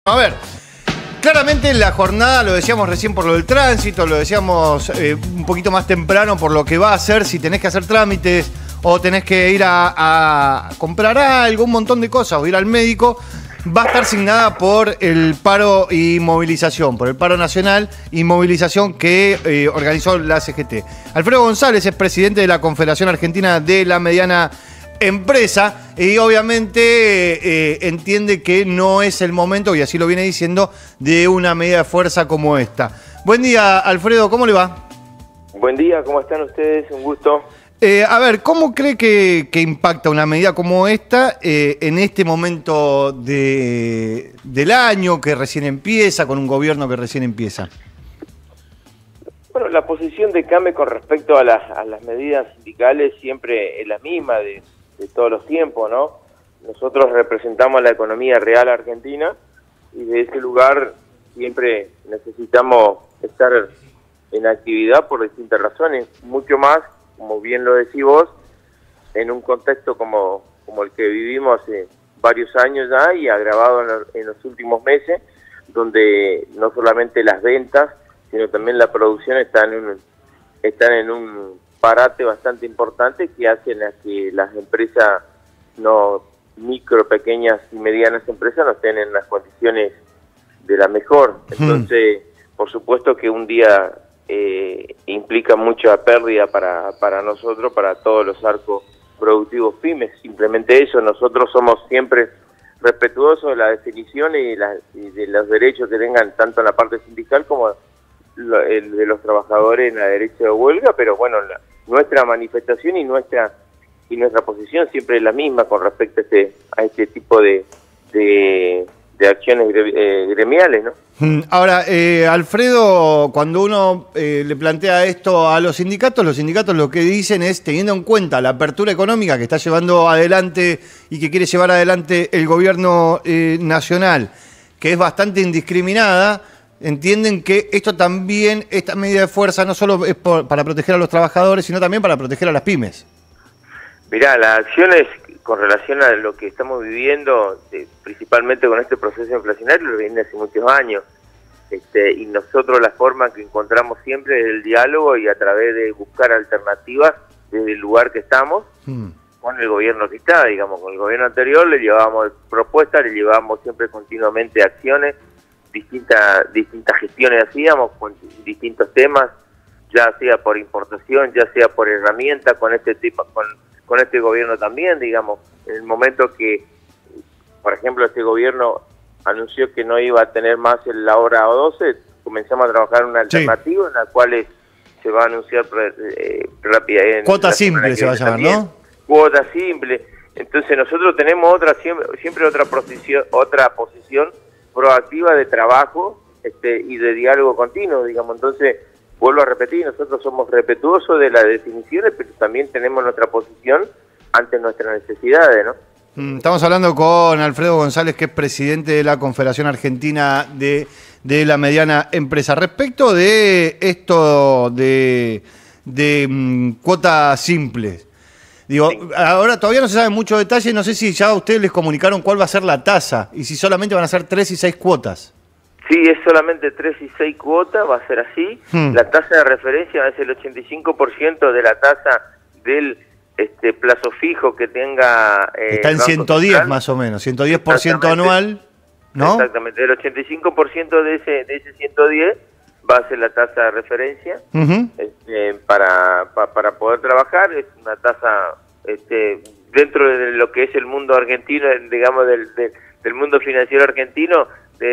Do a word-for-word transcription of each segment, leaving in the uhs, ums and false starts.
A ver, claramente la jornada, lo decíamos recién por lo del tránsito, lo decíamos eh, un poquito más temprano por lo que va a hacer, si tenés que hacer trámites o tenés que ir a, a comprar algo, un montón de cosas, o ir al médico, va a estar signada por el paro y movilización, por el paro nacional y movilización que eh, organizó la C G T. Alfredo González es presidente de la Confederación Argentina de la Mediana Empresa y obviamente eh, entiende que no es el momento, y así lo viene diciendo, de una medida de fuerza como esta. Buen día, Alfredo, ¿cómo le va? Buen día, ¿cómo están ustedes? Un gusto. Eh, a ver, ¿cómo cree que, que impacta una medida como esta eh, en este momento de, del año que recién empieza, con un gobierno que recién empieza? Bueno, la posición de CAME con respecto a las, a las medidas sindicales siempre es la misma de, de todos los tiempos, ¿no? Nosotros representamos la economía real argentina y de ese lugar siempre necesitamos estar en actividad por distintas razones, mucho más, como bien lo decís vos, en un contexto como, como el que vivimos hace varios años ya y agravado en, lo, en los últimos meses, donde no solamente las ventas, sino también la producción están en un, están en un parate bastante importante que hacen a que las empresas, no micro, pequeñas y medianas empresas, no estén en las condiciones de la mejor. Entonces, hmm. por supuesto que un día eh, implica mucha pérdida para, para nosotros, para todos los arcos productivos pymes. Simplemente eso, nosotros somos siempre respetuosos de la definición y, la, y de los derechos que tengan tanto en la parte sindical como lo, el de los trabajadores en la derecha de huelga, pero bueno, la, nuestra manifestación y nuestra y nuestra posición siempre es la misma con respecto a este, a este tipo de, de, de acciones gremiales, ¿no? Ahora, eh, Alfredo, cuando uno eh, le plantea esto a los sindicatos, los sindicatos lo que dicen es, teniendo en cuenta la apertura económica que está llevando adelante y que quiere llevar adelante el gobierno eh, nacional, que es bastante indiscriminada, entienden que esto también, esta medida de fuerza, no solo es por, para proteger a los trabajadores, sino también para proteger a las pymes. Mirá, las acciones con relación a lo que estamos viviendo, eh, principalmente con este proceso inflacionario, lo viene hace muchos años. Este, y nosotros la forma que encontramos siempre es el diálogo y a través de buscar alternativas desde el lugar que estamos, mm. con el gobierno que está, digamos, con el gobierno anterior le llevábamos propuestas, le llevábamos siempre continuamente acciones, distintas distintas gestiones hacíamos con distintos temas, ya sea por importación, ya sea por herramientas, con este tipo, con, con este gobierno también, digamos, en el momento que, por ejemplo, este gobierno anunció que no iba a tener más la hora doce, comenzamos a trabajar una alternativa, sí, en la cual se va a anunciar eh, rápida. Cuota simple se va a llamar, también, ¿no? Cuota simple. Entonces nosotros tenemos otra siempre, siempre otra posición, otra posición proactiva de trabajo este, y de diálogo continuo, digamos. Entonces, vuelvo a repetir, nosotros somos respetuosos de las definiciones, pero también tenemos nuestra posición ante nuestras necesidades, ¿no? Estamos hablando con Alfredo González, que es presidente de la Confederación Argentina de, de la Mediana Empresa. Respecto de esto de, de um, cuotas simples, digo, sí. Ahora todavía no se sabe mucho detalle, no sé si ya ustedes les comunicaron cuál va a ser la tasa y si solamente van a ser tres y seis cuotas. Sí, es solamente tres y seis cuotas, va a ser así. Hmm. La tasa de referencia es el ochenta y cinco por ciento de la tasa del este plazo fijo que tenga... Eh, Está en ciento diez central, más o menos, ciento diez por ciento anual, ¿no? Exactamente, el ochenta y cinco por ciento de ese, de ese ciento diez va a ser la tasa de referencia uh-huh. este, para, pa, para poder trabajar. Es una tasa este, dentro de lo que es el mundo argentino, digamos, del, del, del mundo financiero argentino,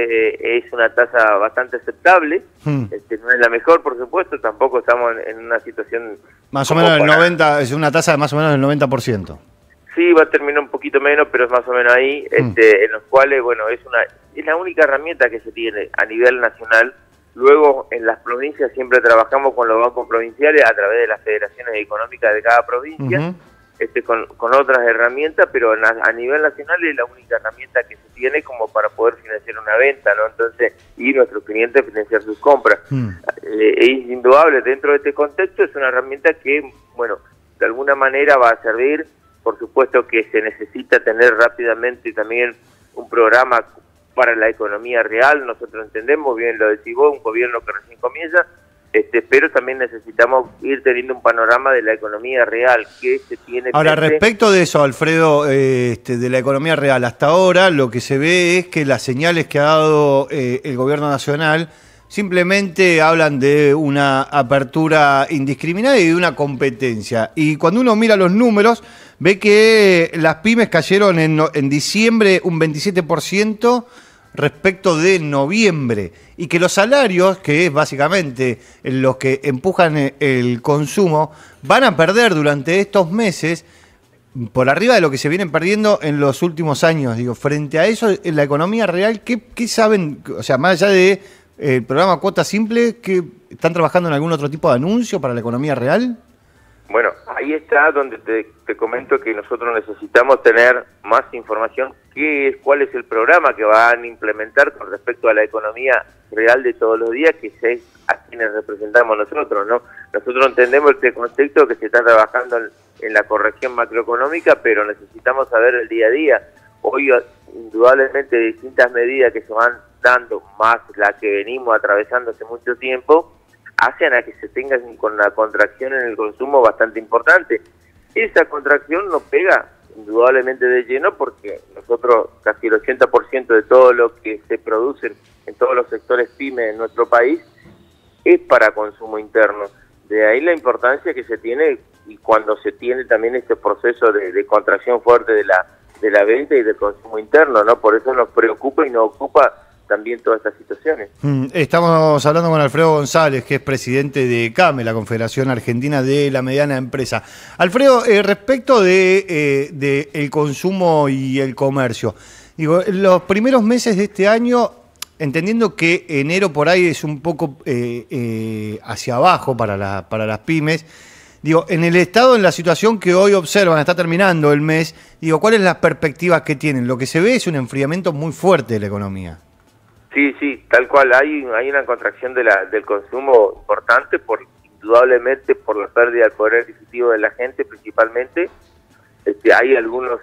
eh, es una tasa bastante aceptable. Hmm. Este, no es la mejor, por supuesto, tampoco estamos en, en una situación... Más o menos el noventa, es una tasa de más o menos del noventa por ciento. Sí, va a terminar un poquito menos, pero es más o menos ahí, hmm. este, en los cuales, bueno, es una es la única herramienta que se tiene a nivel nacional. Luego, en las provincias siempre trabajamos con los bancos provinciales a través de las federaciones económicas de cada provincia, uh-huh. este, con, con otras herramientas, pero a, a nivel nacional es la única herramienta que se tiene como para poder financiar una venta, ¿no? Entonces, y nuestros clientes financiar sus compras. Uh-huh. eh, es indudable, dentro de este contexto, es una herramienta que, bueno, de alguna manera va a servir. Por supuesto que se necesita tener rápidamente también un programa para la economía real. Nosotros entendemos, bien lo decís vos, un gobierno que recién comienza, este, pero también necesitamos ir teniendo un panorama de la economía real que se tiene. Ahora, frente... respecto de eso, Alfredo, eh, este, de la economía real, hasta ahora lo que se ve es que las señales que ha dado eh, el gobierno nacional simplemente hablan de una apertura indiscriminada y de una competencia. Y cuando uno mira los números, ve que las pymes cayeron en, en diciembre un veintisiete por ciento respecto de noviembre. Y que los salarios, que es básicamente los que empujan el consumo, van a perder durante estos meses por arriba de lo que se vienen perdiendo en los últimos años. Digo, frente a eso, en la economía real, ¿qué, qué saben? O sea, más allá de el programa Cuota Simple, ¿que están trabajando en algún otro tipo de anuncio para la economía real? Bueno, ahí está donde te, te comento que nosotros necesitamos tener más información. ¿Qué es, cuál es el programa que van a implementar con respecto a la economía real de todos los días, que es a quienes representamos nosotros, ¿no? Nosotros entendemos este contexto que se está trabajando en, en la corrección macroeconómica, pero necesitamos saber el día a día. Hoy, indudablemente, distintas medidas que se van dando, más la que venimos atravesando hace mucho tiempo, hacen a que se tenga con una contracción en el consumo bastante importante. Esa contracción nos pega indudablemente de lleno porque nosotros casi el ochenta por ciento de todo lo que se produce en todos los sectores pyme en nuestro país es para consumo interno. De ahí la importancia que se tiene y cuando se tiene también este proceso de, de contracción fuerte de la de la venta y del consumo interno, ¿no? Por eso nos preocupa y nos ocupa también todas estas situaciones. Estamos hablando con Alfredo González, que es presidente de CAME, la Confederación Argentina de la Mediana Empresa. Alfredo, eh, respecto de, eh, de el consumo y el comercio, digo, en los primeros meses de este año, entendiendo que enero por ahí es un poco eh, eh, hacia abajo para, la, para las pymes, digo, en el estado, en la situación que hoy observan, está terminando el mes, digo, ¿cuáles son las perspectivas que tienen? Lo que se ve es un enfriamiento muy fuerte de la economía. Sí, sí, tal cual, hay, hay una contracción de la, del consumo importante, por indudablemente por la pérdida del poder adquisitivo de la gente principalmente. Este, hay algunos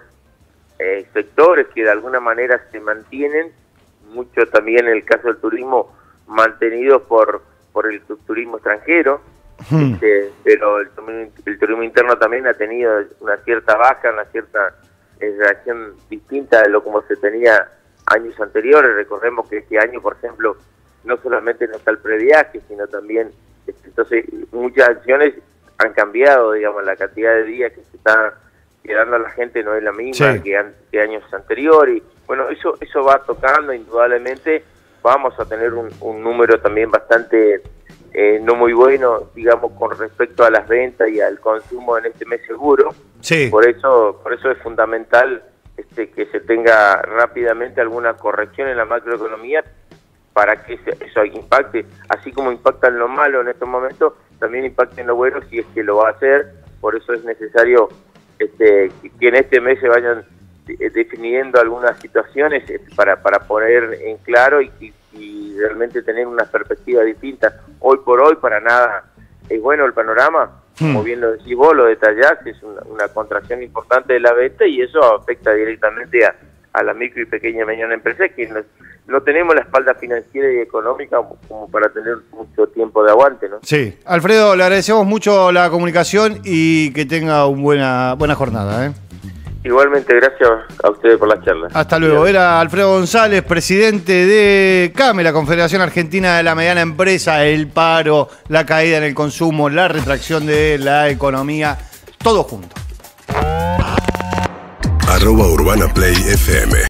eh, sectores que de alguna manera se mantienen, mucho también en el caso del turismo, mantenidos por, por el turismo extranjero, hmm. este, pero el, el turismo interno también ha tenido una cierta baja, una cierta eh, reacción distinta de lo como se tenía años anteriores. Recordemos que este año, por ejemplo, no solamente no está el previaje, sino también, entonces, muchas acciones han cambiado, digamos, la cantidad de días que se está quedando a la gente no es la misma sí. que, an, que años anteriores. Bueno, eso eso va tocando, indudablemente, vamos a tener un, un número también bastante eh, no muy bueno, digamos, con respecto a las ventas y al consumo en este mes seguro. Sí. Por eso, por eso es fundamental Este, que se tenga rápidamente alguna corrección en la macroeconomía para que eso impacte, así como impacta en lo malo en estos momentos, también impacta en lo bueno si es que lo va a hacer. Por eso es necesario este, que en este mes se vayan definiendo algunas situaciones para, para poner en claro y, y, y realmente tener una perspectiva distinta. Hoy por hoy para nada es bueno el panorama. Como bien lo decís vos, lo detallás, es una, una contracción importante de la venta y eso afecta directamente a, a la micro y pequeña y mediana empresa, que no, no tenemos la espalda financiera y económica como para tener mucho tiempo de aguante, ¿no? Sí. Alfredo, le agradecemos mucho la comunicación y que tenga una buena, buena jornada, ¿eh? Igualmente, gracias a ustedes por la charla. Hasta luego. Era Alfredo González, presidente de CAME, la Confederación Argentina de la Mediana Empresa, el paro, la caída en el consumo, la retracción de la economía, todo junto. Arroba Urbana Play F M.